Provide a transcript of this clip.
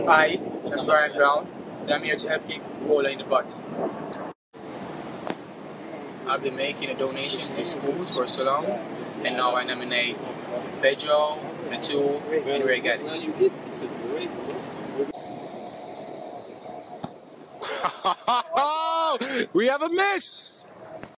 Hi, I'm Brian Brown, and I'm here to help KickEbola in the butt. I've been making a donation to schools for so long, and now I nominate Pedro, Natul, and Ray Gaddis. We have a miss!